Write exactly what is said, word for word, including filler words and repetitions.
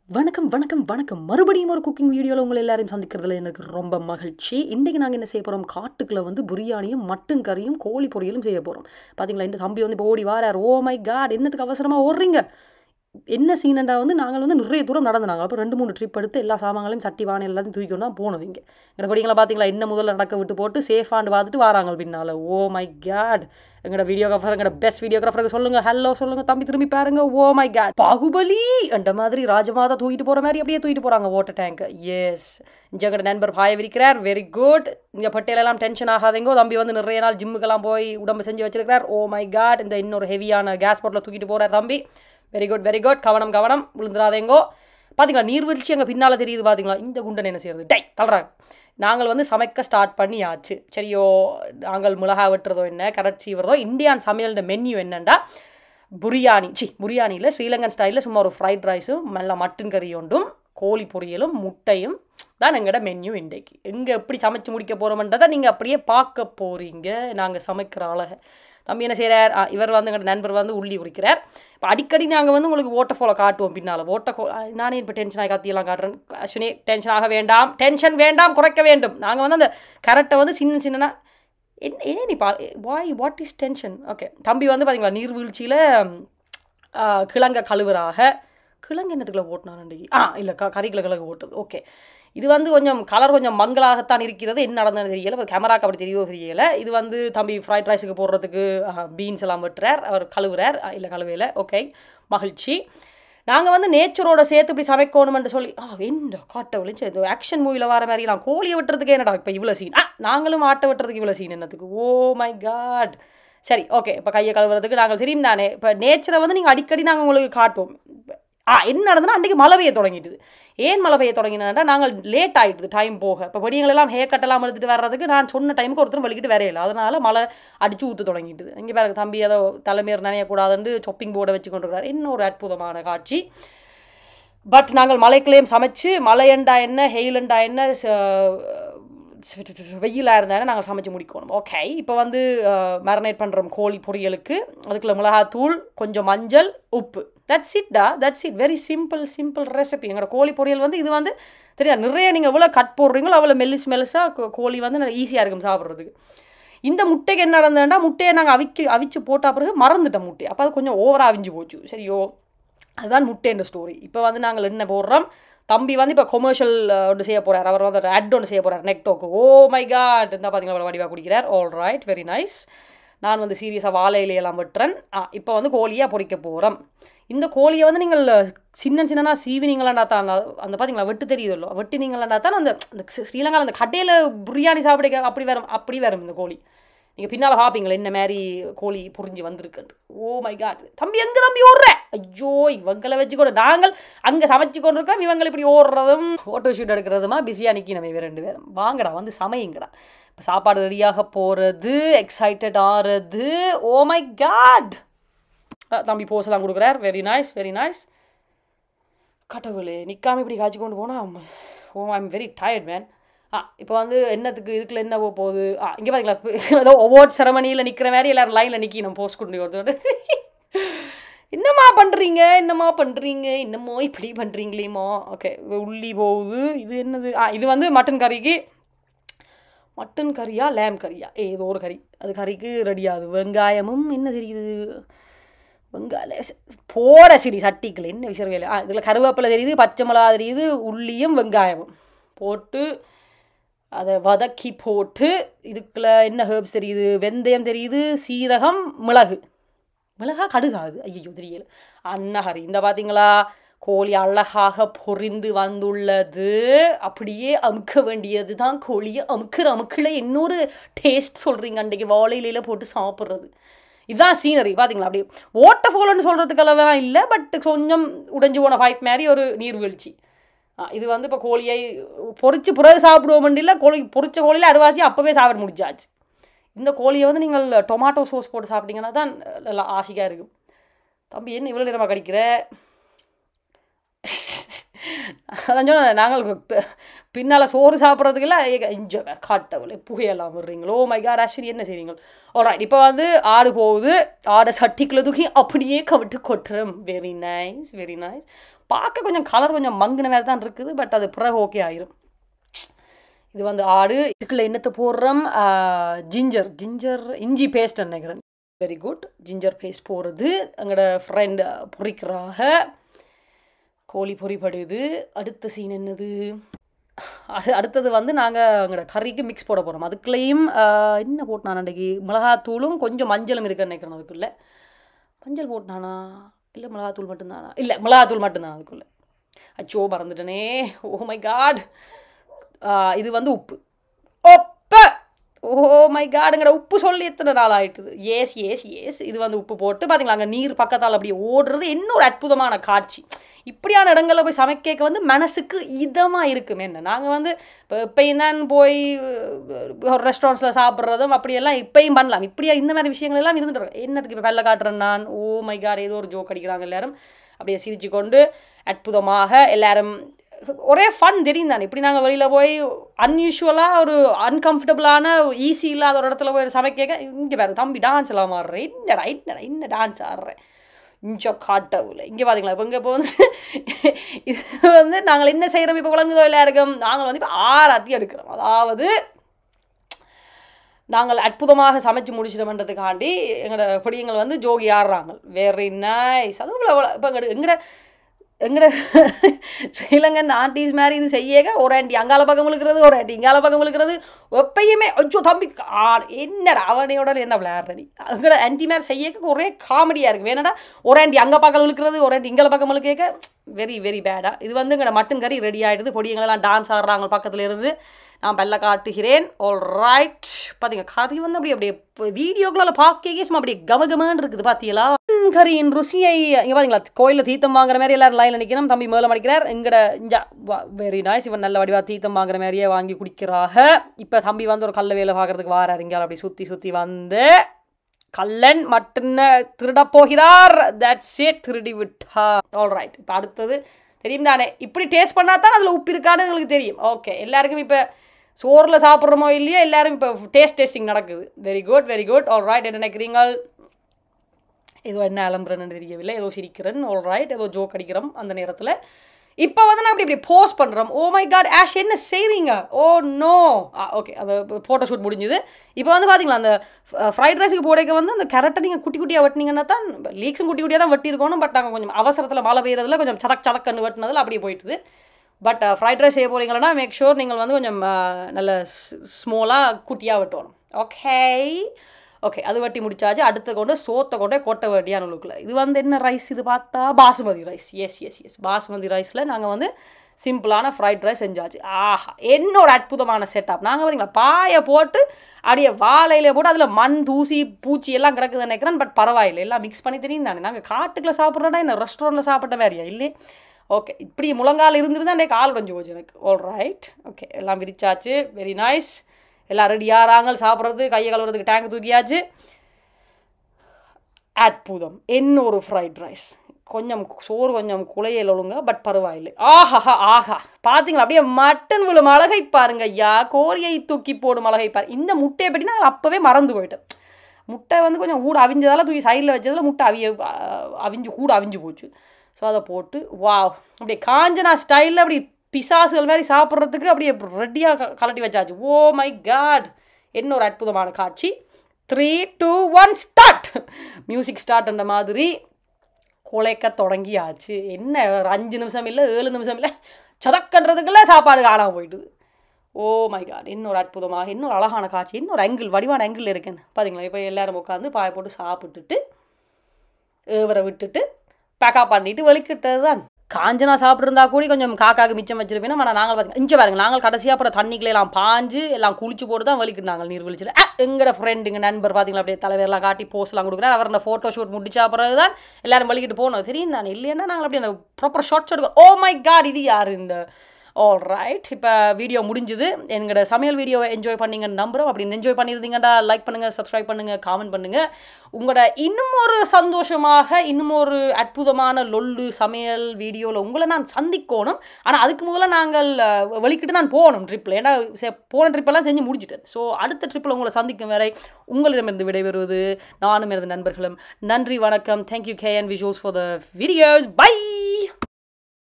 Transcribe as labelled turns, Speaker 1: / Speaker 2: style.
Speaker 1: வணக்கம் வணக்கம் வணக்கம் மறுபடியும் ஒரு குக்கிங் வீடியோவில் உங்களை எல்லாரையும் சந்திக்கிறதுல எனக்கு ரொம்ப மகிழ்ச்சி. இன்றைக்கி நாங்கள் என்ன செய்ய போகிறோம், காட்டுக்குள்ளே வந்து பிரியாணியும் மட்டன் கறியும் கோழி பொரியலும் செய்ய போகிறோம். பார்த்தீங்களா, இந்த தம்பி வந்து இப்போ ஓடி வாரார். ஓ மை காட், என்னத்துக்கு அவசரமாக ஓடுறீங்க? என்ன சீனண்டா வந்து நாங்கள் வந்து நிறைய தூரம் நடந்தாங்க. அப்போ ரெண்டு மூணு ட்ரிப் எடுத்து எல்லா சாமான்களையும் சட்டி வானை எல்லாத்தையும் தூக்கிக்கொண்டு தான் போனது. இங்கே எங்கள்ட படிங்களா பார்த்தீங்களா, என்ன முதல்ல நடக்க விட்டு போட்டு சேஃபாண்டு பார்த்துட்டு வராங்க பின்னால். ஓ மை காட், எங்களோட வீடியோகிராஃபர், எங்களோட பெஸ்ட் வீடியோகிராஃபருக்கு சொல்லுங்கள் ஹலோ சொல்லுங்கள் தம்பி, திரும்பி பாருங்க. ஓ மை காட், பாகுபலி அந்த மாதிரி ராஜமாதா தூக்கிட்டு போகிற மாதிரி அப்படியே தூக்கிட்டு போகிறாங்க வாட்டர் டேங்க். எஸ், இங்கே எங்களோட நண்பர் பாய விரிக்கிறார். Very good. இங்கே பட்டியலெல்லாம் டென்ஷன் ஆகாதேங்கோ. தம்பி வந்து நிறைய நாள் ஜிம்முக்கெல்லாம் போய் உடம்பு செஞ்சு வச்சிருக்கிறார். ஓ மை காட், இந்த இன்னொரு ஹெவியான கேஸ் பாட்டில் தூக்கிட்டு போகிறார் தம்பி. Very good very good. கவனம் கவனம், விழுந்துடாதேங்கோ. பார்த்தீங்களா, நீர்வீழ்ச்சி எங்கள் பின்னால் தெரியுது. பார்த்தீங்களா, இந்த குண்டன் என்ன செய்யறது? டை தள்ளுறாங்க. நாங்கள் வந்து சமைக்க ஸ்டார்ட் பண்ணியாச்சு. சரியோ, நாங்கள் மிளகா வெட்டுறதோ என்ன கரட் சீவுறதோ. இந்தியான் சமையல் மென்யூ என்னென்னா பிரியாணி. சி பிரியாணியில் ஸ்ரீலங்கன் ஸ்டைலில் சும்மா ஒரு ஃப்ரைட் ரைஸும் நல்லா மட்டன் கறி ஒன்றும் கோழி பொரியலும் முட்டையும் தான் எங்களோட மென்யூ இன்றைக்கு. எங்கே எப்படி சமைச்சு முடிக்க போகிறோம்ன்றதை நீங்கள் அப்படியே பார்க்க போகிறீங்க. நாங்கள் சமைக்கிற அழகை தம்பி என்ன செய்கிறார், இவர் வந்து எங்களோட நண்பர் வந்து உள்ளி உரிக்கிறார். இப்போ அடிக்கடி நாங்கள் வந்து உங்களுக்கு ஓட்ட ஃபோலை காட்டுவோம் பின்னால். ஓட்ட ஃபோ நானே இப்போ டென்ஷன் ஆகி கத்தியெல்லாம் காட்டுறேன். அஸ்வினி டென்ஷன் ஆக வேண்டாம், டென்ஷன் வேண்டாம், குறைக்க வேண்டும். நாங்கள் வந்து அந்த கரெக்டை வந்து சின்ன சின்னனா என்ன ஏன் நீ பா வாய் வாட் இஸ் டென்ஷன். ஓகே, தம்பி வந்து பார்த்தீங்களா நீர்வீழ்ச்சியில் கிழங்க கழுவுறாக. கிழங்கு என்னத்துக்குள்ள ஓட்டினான் அன்றைக்கி? ஆ இல்லை, க கறிக்குள்ள கிழங்கு ஓட்டுறது. ஓகே, இது வந்து கொஞ்சம் கலர் கொஞ்சம் மங்களாகத்தான் இருக்கிறது. என்ன நடந்ததுன்னு தெரியலை, இப்போ கேமராக்கு அப்படி தெரியுதோ தெரியலை. இது வந்து தம்பி ஃப்ரைட் ரைஸுக்கு போடுறதுக்கு பீன்ஸ் எல்லாம் வெட்டுறார், அவர் கழுவுறார். இல்லை கழுவையில். ஓகே, மகிழ்ச்சி. நாங்கள் வந்து நேச்சரோட சேர்த்து இப்படி சமைக்கணுமென்று சொல்லி ஆ என்ன காட்டவில்லை. சரி, ஆக்ஷன் மூவியில் வர மாதிரி நான் கோழியை வெட்டுறதுக்கு என்னடா இப்போ இவ்வளோ சீன்? ஆ நாங்களும் ஆட்டை வெட்டுறதுக்கு இவ்வளோ சீன் என்னத்துக்கு? Oh my god. சரி, ஓகே, இப்போ கையை கழுவுறதுக்கு நாங்கள் தெரியும் தானே. இப்போ நேச்சரை வந்து நீங்கள் அடிக்கடி நாங்கள் உங்களுக்கு காட்டுவோம். ஆ என்ன நடந்ததுன்னா அன்றைக்கி மழை பெய்ய தொடங்கிட்டுது. ஏன் மழை பெய்ய தொடங்கினதுன்னா நாங்கள் லேட் ஆகிடுது டைம் போக. இப்போ படியங்களெல்லாம் ஹேர் கட்டெல்லாம் எடுத்துகிட்டு வர்றதுக்கு நான் சொன்ன டைமுக்கு ஒருத்தரும் வலிக்கிட்டு வரையில. அதனால் மழை அடித்து ஊற்று தொடங்கிட்டுது. இங்கே பாருங்க, தம்பி ஏதோ தலைமையர் நனையக்கூடாதுன்னு சொப்பிங் போர்டை வச்சு கொண்டு இருக்கிறார். இன்னொரு அற்புதமான காட்சி. பட் நாங்கள் மலைக்குள்ளேயும் சமைச்சு மழையண்டா என்ன ஹெயிலண்டா என்ன வெயிலாக இருந்தாலும் நாங்கள் சமைச்சு முடிக்கணும். ஓகே, இப்போ வந்து மேரினேட் பண்ணுறோம் கோழி பொரியலுக்கு. அதுக்குள்ள மிளகாத்தூள், கொஞ்சம் மஞ்சள், உப்பு. தட்ஸ் இட் டா, that's it. Very simple simple recipe. எங்களோட கோழி பொரியல் வந்து இது வந்து தெரியாது. நிறைய நீங்கள் எவ்வளோ கட் போடுறீங்களோ அவ்வளோ மெல்லிஸ் மெல்லிஸாக கோழி வந்து நல்லா ஈஸியாக இருக்கும் சாப்பிட்றதுக்கு. இந்த முட்டைக்கு என்ன நடந்ததுன்னா, முட்டையை நாங்கள் அவிக்கு அவிச்சு போட்டால் பிறகு மறந்துட்டோம் முட்டை. அப்போ அது கொஞ்சம் ஓவராக அவிஞ்சு போச்சு. சரியோ, அதுதான் முட்டைன்ற ஸ்டோரி. இப்போ வந்து நாங்கள் என்ன போடுறோம், தம்பி வந்து இப்போ கொமர்ஷியல் ஒன்று செய்ய போகிறார். அவர் வந்து ஆட் ஒன்று செய்ய போகிறார் நெக்டோக்கு. ஓ மை காட், இருந்தால் பார்த்தீங்களா வடிவாக குடிக்கிறார். All right, very nice. நான் வந்து சீரியஸாக வாழை இலையெல்லாம் வெட்டுறேன். ஆ இப்போ வந்து கோழியாக பொரிக்க போகிறோம். இந்த கோழியை வந்து நீங்கள் சின்ன சின்னனா சீவினீங்களாண்டா தான் அந்த பார்த்தீங்களா வெட்டு தெரியுதல்லோ, வெட்டினீங்களாண்டா தான் அந்த ஸ்ரீலங்காவில் அந்த கடையில் பிரியாணி சாப்பிட அப்படி வரும் அப்படி வரும் இந்த கோழி. நீங்கள் பின்னால் பார்ப்பீங்களா என்ன மாதிரி கோழி புரிஞ்சு வந்திருக்கு. ஓ மை காட், தம்பி எங்கே தம்பி ஓடுற? ஐயோ, இவங்களை வச்சு கூட நாங்கள் அங்கே சமைச்சு கொண்டு இருக்கோம், இவங்களை இப்படி ஓடுறதும் ஃபோட்டோ ஷூட் எடுக்கிறதுமா பிஸியாக நிற்கி நம்ம இவ ரெண்டு பேரும். வாங்கடா வந்து சமையுங்கடா. இப்போ சாப்பாடு ரெடியாக போகிறது, எக்ஸைட்டட் ஆகிறது. ஓ மை காட், தம்பி போஸ்லாம் கொடுக்குறார். Very nice very nice. கடவுளே, நிற்காமல் இப்படி காய்ச்சி கொண்டு போனால் oh I am very tired man. ஆ இப்போ வந்து என்னத்துக்கு இதுக்குள்ள என்ன போகுது? ஆ இங்கே பார்த்தீங்களா, ஏதோ அவார்ட் செரமனியில் நிற்கிற மாதிரி எல்லோரும் லைனில் நிற்கி நம்ம போஸ்ட் கொண்டு வருது. என்னம்மா பண்ணுறீங்க என்னம்மா பண்ணுறீங்க என்னமோ இப்படி பண்ணுறீங்களேம்மா. ஓகே, உள்ளி போகுது. இது என்னது? ஆ இது வந்து மட்டன் கறிக்கு. மட்டன் கறியா லேம் கறியா ஏதோ ஒரு கறி. அது கறிக்கு ரெடியாகுது. வெங்காயமும் என்ன தெரியுது, வெங்காயம் போட சரி சட்டிக்கல என்ன விசர்வேலை. ஆ இதில் கருவேப்பிலை தெரியுது, பச்சை மிளகா தெரியுது, உள்ளியும் வெங்காயமும் போட்டு அதை வதக்கி போட்டு இதுக்குள்ள என்ன ஹெர்ப்ஸ் தெரியுது, வெந்தயம் தெரியுது, சீரகம், மிளகு. மிளகா கடுகாது, ஐயோ தெரியல. அன்னஹரி. இந்த பார்த்தீங்களா, கோழி அழகாக பொரிந்து வந்துள்ளது. அப்படியே அமுக்க வேண்டியது தான். கோழியை அமுக்கிற அமுக்கில் இன்னொரு டேஸ்ட் சொல்கிறீங்க அன்றைக்கு வாழையிலையில் போட்டு சாப்பிட்றது. இதுதான் சீனரி. பார்த்தீங்களா, அப்படியே ஓட்ட ஃபோல்னு சொல்கிறதுக்கெல்லாம் இல்லை, பட் கொஞ்சம் உடைஞ்சு போன பைப் மாதிரி ஒரு நீர்வீழ்ச்சி. இது வந்து இப்போ கோழியை பொறிச்சு பிறகு சாப்பிடுவோம் இல்லை, கோழி பொறிச்ச கோழியில் அருவாசி அப்போவே சாப்பிட முடிஞ்சாச்சு. இந்த கோழியை வந்து நீங்கள் டொமாட்டோ சோஸ் போட்டு சாப்பிட்டீங்கன்னா தான் நல்லா ஆசையாக இருக்கும். தம்பி என்ன இவ்வளோ நேரமாக கடிக்கிற? அதான் சொன்னேன், நாங்கள் பின்னால் சோறு சாப்பிட்றதுக்குள்ள இஞ்ச காட்டவில்லை புகையெல்லாம் விடுறீங்களோ. மை காட், அஸ்வினி என்ன செய்றீங்க? ஆல்ரைட், இப்போ வந்து ஆடு போகுது. ஆடை சட்டிக்குள்ள தூக்கி அப்படியே கவிட்டு கொட்டுறோம். Very nice very nice. பார்க்க கொஞ்சம் கலர் கொஞ்சம் மங்கின மாதிரி தான் இருக்குது, பட் அது பிறகு ஓகே ஆயிரும். இது வந்து ஆடு. இதுக்குள்ள என்னத்தை போடுறோம், ஜிஞ்சர் ஜிஞ்சர் இஞ்சி பேஸ்ட் நினைக்கிறேன். Very good. ஜிஞ்சர் பேஸ்ட் போடுறது. எங்களோட ஃப்ரெண்ட் பொரிக்கிறாக, கோழி பொரிப்படுது. அடுத்த சீன் என்னது, அது அடுத்தது வந்து நாங்கள் எங்களோட கறிக்கு மிக்ஸ் போட போகிறோம். அதுக்குள்ளேயும் என்ன போட்டானா அன்றைக்கி, மிளகாத்தூளும் கொஞ்சம் மஞ்சளும் இருக்குன்னு நினைக்கிறேன். அதுக்குள்ளே மஞ்சள் போட்டானா இல்லை மிளகாத்தூள் மட்டும்தானா, இல்லை மிளகாத்தூள் மட்டும்தான் அதுக்குள்ளே. அச்சோ மறந்துட்டனே, ஓ மை காட். இது வந்து உப்பு. உப்பு, ஓ மை காடுங்கிற உப்பு சொல்லி எத்தனை நாள் ஆகிட்டுது. ஏஸ் ஏஸ் ஏஸ் இது வந்து உப்பு போட்டு பார்த்தீங்களா, அங்கே நீர் பக்கத்தால் அப்படியே ஓடுறது. இன்னொரு அற்புதமான காட்சி. இப்படியான இடங்களில் போய் சமைக்க வந்து மனசுக்கு இதமாக இருக்கும். என்ன நாங்கள் வந்து இப்போ இப்போயும் தான் போய் ஒரு ரெஸ்டாரண்ட்ஸில் சாப்பிட்றதும் அப்படியெல்லாம் இப்போயும் பண்ணலாம். இப்படியா இந்த மாதிரி விஷயங்கள் எல்லாம் இருந்துட்டு என்னத்துக்கு இப்போ வெள்ளை காட்டுறேன் நான். ஓ மை காட், ஏதோ ஒரு ஜோக் அடிக்கிறாங்க எல்லாரும். அப்படியே சிரிச்சு கொண்டு அற்புதமாக எல்லாரும் ஒரே ஃபன் தெரியும் தானே. இப்படி நாங்கள் வெளியில் போய் அன்யூஷுவலாக ஒரு அன்கம்ஃபர்டபுளான ஈஸி இல்லாத ஒரு இடத்துல போய் சமைக்க, இங்கே வேறு தம்பி டான்ஸ் எல்லாம் ஆடுறேன், என்னடா என்னடா என்ன டான்ஸ் ஆடுறேன் இஞ்சோ காட்டவில். இங்கே பார்த்தீங்களா, இப்போ இங்கே இப்போ வந்து இது வந்து நாங்கள் என்ன செய்கிறோம், இப்போ குழங்குதோ எல்லாருக்கும், நாங்கள் வந்து இப்போ ஆராத்தி எடுக்கிறோம். அதாவது நாங்கள் அற்புதமாக சமைச்சு முடிச்சிட்டோம்ன்றதுக்காண்டி எங்களோட பொடியங்கள் வந்து ஜோகி ஆடுறாங்க. Very nice. அதுவும் இப்போ எங்கட எங்கட எங்கட ஸ்ரீலங்கன் ஆண்டிஸ் மாதிரி இது செய்யக ஒரு ஆண்டி அங்கால பக்கம் விழுக்கிறது, ஒரு ஆண்டி இங்கால பக்கம் விழுக்கிறது. எப்பயுமே அச்சோ தம்பி என்னடா அவனையோட என்ன விளையாடுறடி, அங்கட ஆண்டி மாதிரி செய்யக்க ஒரே காமெடியாக இருக்குது. வேணடா ஒரு ஆண்டி அங்கே பக்கம் விழுக்கிறது, ஒரு ஆண்டி இங்கால பக்கம் விழுக்க வெரி வெரி பேடாக. இது வந்து எங்கட மட்டன் கறி ரெடி ஆகிடுது. பொடியங்களெல்லாம் டான்ஸ் ஆடுறாங்க பக்கத்தில் இருந்து. நான் பல்ல காட்டுகிறேன். All right. பார்த்தீங்க கறி வந்து அப்படி அப்படியே வீடியோக்களால் பார்க்க சும்மா அப்படியே கமகமன்னு இருக்குது. பார்த்தீங்களா கறியின் ருசியை. இங்கே பார்த்தீங்களா, கோயிலில் தீத்தம் வாங்குற மாதிரி எல்லாரும் லைனில் நிற்கணும். தம்பி மேலே மடிக்கிறார். எங்கட இஞ்சா வெரி நைஸ். இவன் நல்ல வடிவா தீத்தம் வாங்குற மாதிரியே வாங்கி குடிக்கிறாக. இப்போ தம்பி வந்து ஒரு கல்ல வேலை பார்க்கறதுக்கு வாரார். இங்கே அப்படி சுற்றி சுற்றி வந்து கல்லன் மட்டனை திருட போகிறார். தட்ஸ் இட், திருடி விட்டா. All right. இப்போ அடுத்தது தெரியும் தானே, இப்படி டேஸ்ட் பண்ணால் தான் அதில் உப்பு இருக்கான்னு எங்களுக்கு தெரியும். ஓகே, எல்லாருக்கும் இப்போ சோறில் சாப்பிட்றோமோ இல்லையோ எல்லாரும் இப்போ டேஸ்ட் டேஸ்டிங் நடக்குது. Very good very good. All right. என்ன நினைக்கிறீங்க? ஏதோ என்ன அலம்புறேன்னு தெரியவில்லை, ஏதோ சிரிக்கிறேன். ஆல் ரைட், ஏதோ ஜோக் அடிக்கிறோம் அந்த நேரத்தில். இப்போ வந்து நான் அப்படி இப்படி போஸ்ட் பண்ணுறோம். ஓ மை காட் ஆஷ் என்ன செய்கிறீங்க? Oh no. ஓகே, அந்த ஃபோட்டோ ஷூட் முடிஞ்சுது. இப்போ வந்து பார்த்தீங்களா, அந்த ஃப்ரைட் ரைஸுக்கு போடைக்க வந்து அந்த கேரட்டை நீங்கள் குட்டி குட்டியாக வெட்டினீங்கன்னா தான், லீக்ஸும் குட்டி குட்டியாக தான் வெட்டியிருக்கணும். பட் நாங்கள் கொஞ்சம் அவசரத்தில் மழை பெய்யறதுல கொஞ்சம் சதக் சதக்கன்னு வெட்டினதில் அப்படியே போயிட்டுது. பட் ஃப்ரைட் ரைஸ் செய்ய போகிறீங்கன்னா மேக் ஷூர் நீங்கள் வந்து கொஞ்சம் நல்ல ஸ்மாலாக குட்டியாக வெட்டணும். ஓகே ஓகே, அது வட்டி முடிச்சாச்சு. அடுத்த கொண்டு சோத்தை கொண்டு கொட்டை வட்டியான உள்ளுக்குள்ள. இது வந்து என்ன ரைஸ், இது பார்த்தா basmati rice. Yes yes yes basmati ரைஸில் நாங்கள் வந்து சிம்பிளான ஃப்ரைட் ரைஸ் செஞ்சாச்சு. ஆஹா, என்ன ஒரு அற்புதமான செட்டப். நாங்கள் பார்த்தீங்களா பாயை போட்டு அப்படியே வாழையில போட்டு அதில் மண் தூசி பூச்சி எல்லாம் கிடக்குதுன்னு நினைக்கிறேன். பட் பரவாயில்லை, எல்லாம் மிக்ஸ் பண்ணி தெரியும் தானே. நாங்கள் காட்டுக்குள்ளே சாப்பிட்றோன்னா என்ன ரெஸ்டாரண்ட்டில் சாப்பிட்ட மாதிரியா இல்லை. ஓகே, இப்படி முழங்கால் இருந்துருந்தா அன்றைக்கு கால் உடஞ்சி போச்சு எனக்கு. All right. ஓகே, எல்லாம் விரிச்சாச்சு. Very nice. எல்லாம் ரெடி ஆறாங்க சாப்பிட்றது. கையை கழுவுறதுக்கு டேங்க் தூக்கியாச்சு. அற்புதம். என்ன ஒரு ஃப்ரைட் ரைஸ். கொஞ்சம் சோறு கொஞ்சம் குலையில் ஒழுங்க, பட் பரவாயில்லை. ஆஹா ஆஹா, பார்த்தீங்களா அப்படியே மட்டன் விழும் அழகை பாருங்க ஐயா. கோழியை தூக்கி போடும் அழகை பாரு. இந்த முட்டையை பற்றி நாங்கள் அப்போவே மறந்து போயிட்டோம். முட்டை வந்து கொஞ்சம் கூட அவிஞ்சதால் தூக்கி சைடில் வச்சதில் முட்டை அவிய அவிஞ்சு கூட அவிஞ்சு போச்சு. ஸோ அதை போட்டு வா அப்படியே காஞ்சனா ஸ்டைலில் அப்படி பிசாசுகள் மாதிரி சாப்பிட்றதுக்கு அப்படியே ரெடியாக கலட்டி வச்சாச்சு. ஓ மை காட், என்ன ஒரு அற்புதமான காட்சி. Three two one start. Music start அந்த மாதிரி குலைக்க தொடங்கியாச்சு. என்ன ஒரு அஞ்சு நிமிஷம் இல்லை ஏழு நிமிஷம் இல்லை, சதக்கன்றதுக்குள்ளே சாப்பாடு காணாமல் போயிட்டுது. ஓ மை காட், இன்னொரு அற்புதமாக இன்னொரு அழகான காட்சி. இன்னொரு ஆங்கிள், வடிவான ஆங்கிள் இருக்குன்னு பார்த்தீங்களா. இப்போ எல்லோரும் உட்காந்து பாய போட்டு சாப்பிட்டுட்டு ஏவரை விட்டுட்டு பேக்கப் பண்ணிட்டு வெளிக்கிட்டது தான். காஞ்சனா சாப்பிட்ருந்தா கூட கொஞ்சம் காக்காக்கு மிச்சம் வச்சிருப்பேன். ஆனால் நாங்கள் பார்த்தீங்க இங்கே பாருங்க, நாங்கள் கடைசியாக அப்புறம் தண்ணிக்குள்ளே எல்லாம் பாஞ்சு எல்லாம் குளிச்சு போட்டு தான் வலிக்கிட்டு நாங்கள் நீர் வெளிச்சில். எங்களோட ஃப்ரெண்டுங்க நண்பர் பார்த்தீங்களா அப்படியே தலைவரெல்லாம் காட்டி போஸ்ட்லாம் கொடுக்குறாரு. அவர் அந்த ஃபோட்டோ ஷூட் முடிச்சா பிறகு தான் எல்லோரும் வலிக்கிட்டு போனோம். தெரியும் தானே, இல்லைன்னா நாங்கள் அப்படியே அந்த ப்ராப்பர் ஷார்ட்ஸ் எடுக்கிறோம். ஓ மை காட், இது யார் இந்த? ஆல் ரைட், இப்போ வீடியோ முடிஞ்சுது. எங்களோட சமையல் வீடியோவை என்ஜாய் பண்ணிங்கன்னு நம்புகிறோம். அப்படின்னு என்ஜாய் பண்ணியிருந்தீங்கடா லைக் பண்ணுங்கள், சப்ஸ்கிரைப் பண்ணுங்கள், காமெண்ட் பண்ணுங்கள். உங்களோட இன்னும் ஒரு சந்தோஷமாக இன்னும் ஒரு அற்புதமான லொல்லு சமையல் வீடியோவில் உங்களை நான் சந்திக்கணும். ஆனால் அதுக்கு முதல்ல நாங்கள் வெளிக்கிட்டு நான் போகணும் ட்ரிப்பில். ஏன்னா போன ட்ரிப்பெல்லாம் செஞ்சு முடிச்சுட்டேன். ஸோ அடுத்த ட்ரிப்பில் உங்களை சந்திக்கும் வரை உங்களிடமிருந்து விடைபெறுவது நானும் எனது நண்பர்களும். நன்றி, வணக்கம். Thank you KN visuals for the videos. By.